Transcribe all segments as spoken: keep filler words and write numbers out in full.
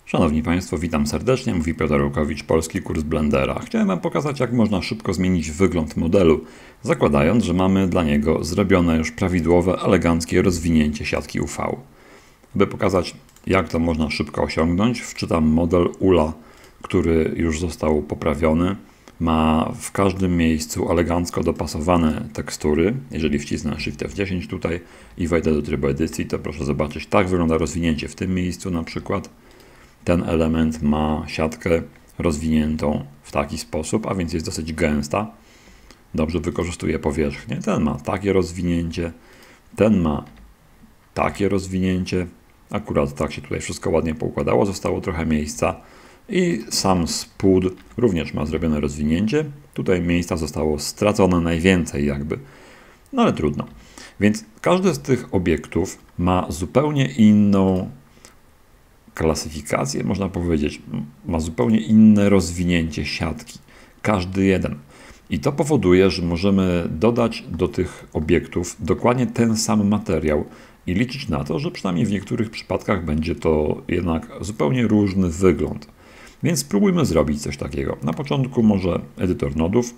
Szanowni Państwo, witam serdecznie, mówi Piotr Rukowicz, polski kurs Blendera. Chciałem Wam pokazać, jak można szybko zmienić wygląd modelu, zakładając, że mamy dla niego zrobione już prawidłowe, eleganckie rozwinięcie siatki U V. By pokazać, jak to można szybko osiągnąć, wczytam model U L A, który już został poprawiony. Ma w każdym miejscu elegancko dopasowane tekstury. Jeżeli wcisnę Shift F dziesięć tutaj i wejdę do trybu edycji, to proszę zobaczyć, tak wygląda rozwinięcie w tym miejscu na przykład. Ten element ma siatkę rozwiniętą w taki sposób, a więc jest dosyć gęsta. Dobrze wykorzystuje powierzchnię. Ten ma takie rozwinięcie, ten ma takie rozwinięcie. Akurat tak się tutaj wszystko ładnie poukładało, zostało trochę miejsca. I sam spód również ma zrobione rozwinięcie. Tutaj miejsca zostało stracone najwięcej jakby. No ale trudno. Więc każdy z tych obiektów ma zupełnie inną klasyfikację, można powiedzieć. Ma zupełnie inne rozwinięcie siatki. Każdy jeden. I to powoduje, że możemy dodać do tych obiektów dokładnie ten sam materiał i liczyć na to, że przynajmniej w niektórych przypadkach będzie to jednak zupełnie różny wygląd. Więc spróbujmy zrobić coś takiego. Na początku może edytor nodów,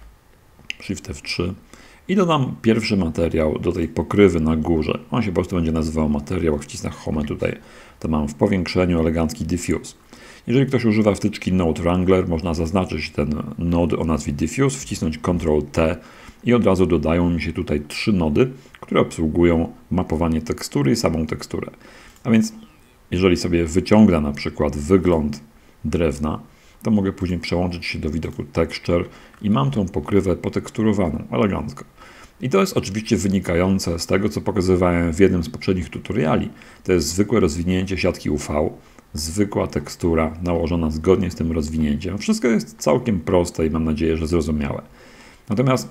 Shift F trzy i dodam pierwszy materiał do tej pokrywy na górze. On się po prostu będzie nazywał materiał, jak wcisnę Home tutaj, to mam w powiększeniu elegancki diffuse. Jeżeli ktoś używa wtyczki Node Wrangler, można zaznaczyć ten node o nazwie diffuse, wcisnąć Ctrl T i od razu dodają mi się tutaj trzy nody, które obsługują mapowanie tekstury i samą teksturę. A więc jeżeli sobie wyciągnę na przykład wygląd drewna, to mogę później przełączyć się do widoku Texture i mam tą pokrywę poteksturowaną, elegancko. I to jest oczywiście wynikające z tego, co pokazywałem w jednym z poprzednich tutoriali. To jest zwykłe rozwinięcie siatki U V, zwykła tekstura nałożona zgodnie z tym rozwinięciem. Wszystko jest całkiem proste i mam nadzieję, że zrozumiałe. Natomiast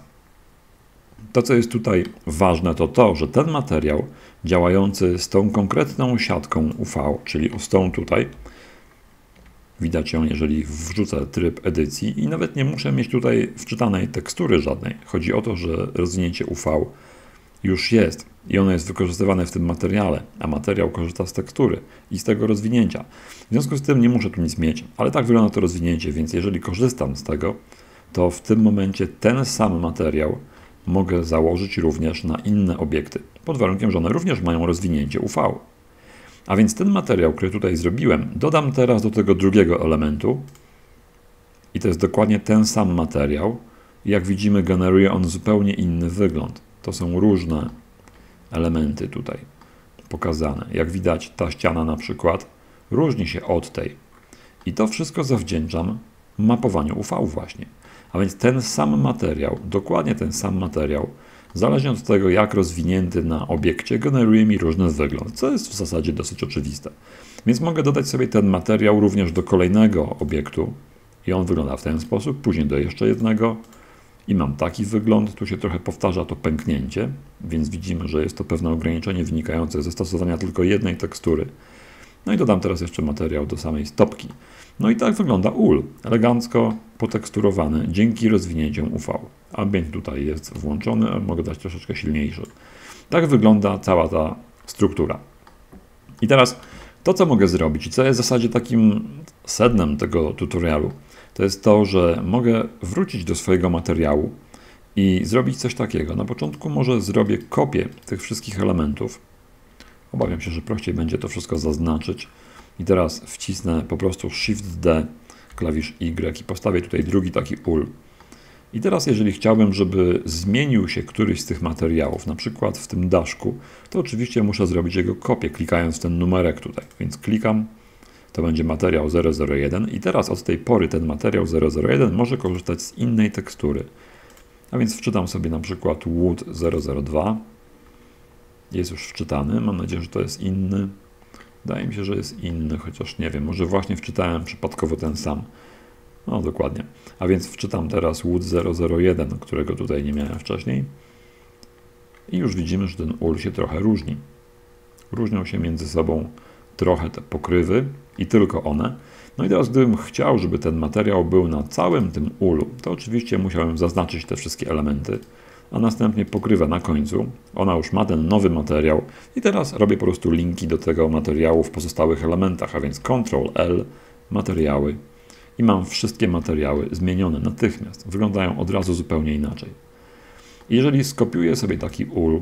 to, co jest tutaj ważne, to to, że ten materiał działający z tą konkretną siatką U V, czyli z tą tutaj, widać ją, jeżeli wrzucę tryb edycji i nawet nie muszę mieć tutaj wczytanej tekstury żadnej. Chodzi o to, że rozwinięcie U V już jest i ono jest wykorzystywane w tym materiale, a materiał korzysta z tekstury i z tego rozwinięcia. W związku z tym nie muszę tu nic mieć, ale tak wygląda to rozwinięcie, więc jeżeli korzystam z tego, to w tym momencie ten sam materiał mogę założyć również na inne obiekty, pod warunkiem, że one również mają rozwinięcie U V. A więc ten materiał, który tutaj zrobiłem, dodam teraz do tego drugiego elementu i to jest dokładnie ten sam materiał. Jak widzimy, generuje on zupełnie inny wygląd. To są różne elementy tutaj pokazane. Jak widać, ta ściana na przykład różni się od tej. I to wszystko zawdzięczam mapowaniu U V właśnie. A więc ten sam materiał, dokładnie ten sam materiał, zależnie od tego, jak rozwinięty na obiekcie, generuje mi różny wygląd, co jest w zasadzie dosyć oczywiste. Więc mogę dodać sobie ten materiał również do kolejnego obiektu i on wygląda w ten sposób, później do jeszcze jednego i mam taki wygląd. Tu się trochę powtarza to pęknięcie, więc widzimy, że jest to pewne ograniczenie wynikające ze stosowania tylko jednej tekstury. No i dodam teraz jeszcze materiał do samej stopki. No i tak wygląda U L, elegancko poteksturowany dzięki rozwinięciom U V. Ambient tutaj jest włączony, ale mogę dać troszeczkę silniejszy. Tak wygląda cała ta struktura. I teraz to, co mogę zrobić i co jest w zasadzie takim sednem tego tutorialu, to jest to, że mogę wrócić do swojego materiału i zrobić coś takiego. Na początku może zrobię kopię tych wszystkich elementów. Obawiam się, że prościej będzie to wszystko zaznaczyć. I teraz wcisnę po prostu Shift D, klawisz Y i postawię tutaj drugi taki U L. I teraz jeżeli chciałbym, żeby zmienił się któryś z tych materiałów, na przykład w tym daszku, to oczywiście muszę zrobić jego kopię, klikając w ten numerek tutaj. Więc klikam, to będzie materiał zero zero jeden i teraz od tej pory ten materiał zero zero jeden może korzystać z innej tekstury. A więc wczytam sobie na przykład Wood zero zero dwa. Jest już wczytany, mam nadzieję, że to jest inny. Wydaje mi się, że jest inny, chociaż nie wiem, może właśnie wczytałem przypadkowo ten sam. No dokładnie. A więc wczytam teraz Wood zero zero jeden, którego tutaj nie miałem wcześniej. I już widzimy, że ten U L się trochę różni. Różnią się między sobą trochę te pokrywy i tylko one. No i teraz gdybym chciał, żeby ten materiał był na całym tym U L-u, to oczywiście musiałem zaznaczyć te wszystkie elementy. a następnie pokrywę na końcu. Ona już ma ten nowy materiał i teraz robię po prostu linki do tego materiału w pozostałych elementach, a więc kontrol L, materiały i mam wszystkie materiały zmienione natychmiast. Wyglądają od razu zupełnie inaczej. Jeżeli skopiuję sobie taki ul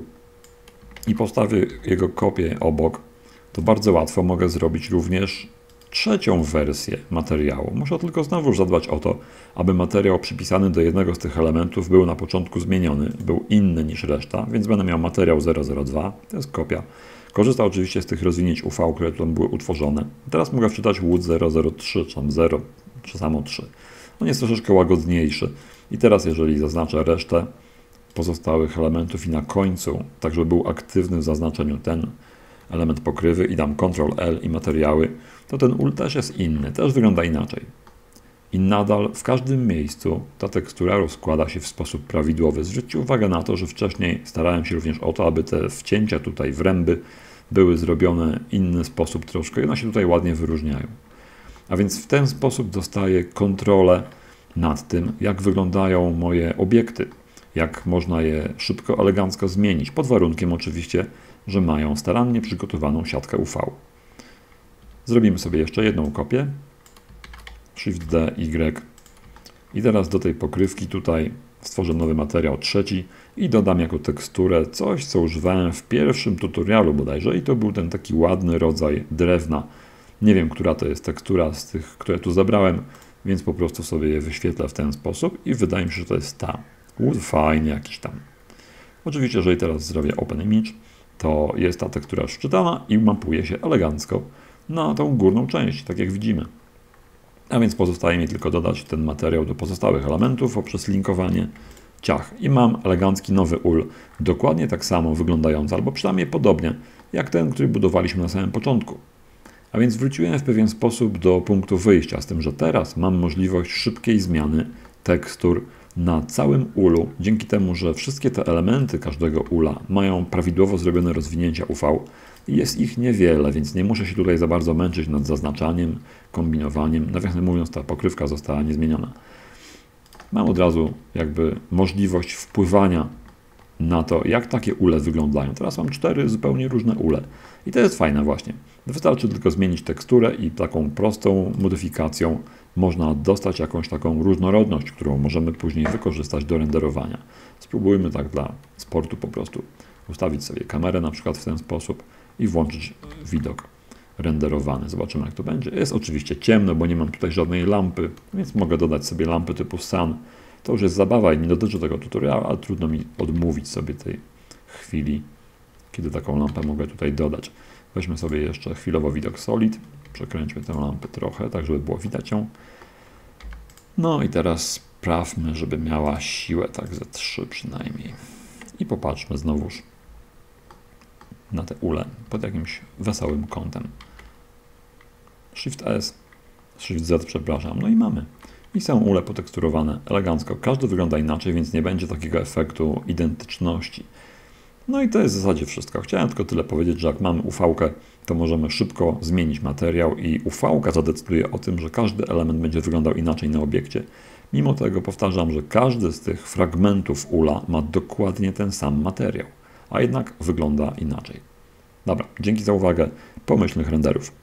i postawię jego kopię obok, to bardzo łatwo mogę zrobić również trzecią wersję materiału. Muszę tylko znowu zadbać o to, aby materiał przypisany do jednego z tych elementów był na początku zmieniony, był inny niż reszta, więc będę miał materiał zero zero dwa, to jest kopia. Korzystam oczywiście z tych rozwinięć U V, które tu były utworzone. Teraz mogę wczytać łód zero zero trzy, czy tam zero, czy samo trzy. On jest troszeczkę łagodniejszy. I teraz jeżeli zaznaczę resztę pozostałych elementów i na końcu, tak żeby był aktywny w zaznaczeniu ten element pokrywy i dam kontrol L i materiały, to ten ul też jest inny, też wygląda inaczej. I nadal w każdym miejscu ta tekstura rozkłada się w sposób prawidłowy. Zwróćcie uwagę na to, że wcześniej starałem się również o to, aby te wcięcia tutaj, wręby były zrobione w inny sposób troszkę i one się tutaj ładnie wyróżniają. A więc w ten sposób dostaję kontrolę nad tym, jak wyglądają moje obiekty, jak można je szybko, elegancko zmienić, pod warunkiem oczywiście, że mają starannie przygotowaną siatkę U V. Zrobimy sobie jeszcze jedną kopię. Shift D, Y. I teraz do tej pokrywki tutaj stworzę nowy materiał trzeci i dodam jako teksturę coś, co używałem w pierwszym tutorialu bodajże i to był ten taki ładny rodzaj drewna. Nie wiem, która to jest tekstura z tych, które tu zabrałem, więc po prostu sobie je wyświetlę w ten sposób i wydaje mi się, że to jest ta. Wood fine jakiś tam. Oczywiście, jeżeli teraz zrobię Open Image, to jest ta tekstura już wczytana i mapuje się elegancko na tą górną część, tak jak widzimy. A więc pozostaje mi tylko dodać ten materiał do pozostałych elementów poprzez linkowanie. Ciach. I mam elegancki nowy ul, dokładnie tak samo wyglądający, albo przynajmniej podobnie, jak ten, który budowaliśmy na samym początku. A więc wróciłem w pewien sposób do punktu wyjścia, z tym, że teraz mam możliwość szybkiej zmiany tekstur na całym ulu, dzięki temu, że wszystkie te elementy każdego ula mają prawidłowo zrobione rozwinięcia U V i jest ich niewiele, więc nie muszę się tutaj za bardzo męczyć nad zaznaczaniem, kombinowaniem. Nawiasem mówiąc, ta pokrywka została niezmieniona. Mam od razu jakby możliwość wpływania na to, jak takie ule wyglądają. Teraz mam cztery zupełnie różne ule i to jest fajne właśnie. Wystarczy tylko zmienić teksturę i taką prostą modyfikacją można dostać jakąś taką różnorodność, którą możemy później wykorzystać do renderowania. Spróbujmy tak dla sportu po prostu ustawić sobie kamerę na przykład w ten sposób i włączyć widok renderowany. Zobaczymy, jak to będzie. Jest oczywiście ciemno, bo nie mam tutaj żadnej lampy, więc mogę dodać sobie lampy typu sun. To już jest zabawa i nie dotyczy tego tutoriału, ale trudno mi odmówić sobie tej chwili, kiedy taką lampę mogę tutaj dodać. Weźmy sobie jeszcze chwilowo widok solid. Przekręćmy tę lampę trochę, tak żeby było widać ją. No i teraz sprawmy, żeby miała siłę, tak ze trzy przynajmniej. I popatrzmy znowuż na te ule pod jakimś wesołym kątem. Shift S, Shift Z, przepraszam. No i mamy. I są ule poteksturowane elegancko. Każdy wygląda inaczej, więc nie będzie takiego efektu identyczności. No i to jest w zasadzie wszystko. Chciałem tylko tyle powiedzieć, że jak mamy U V-kę, to możemy szybko zmienić materiał i U V-ka zadecyduje o tym, że każdy element będzie wyglądał inaczej na obiekcie. Mimo tego powtarzam, że każdy z tych fragmentów ula ma dokładnie ten sam materiał, a jednak wygląda inaczej. Dobra, dzięki za uwagę. Pomyślnych renderów.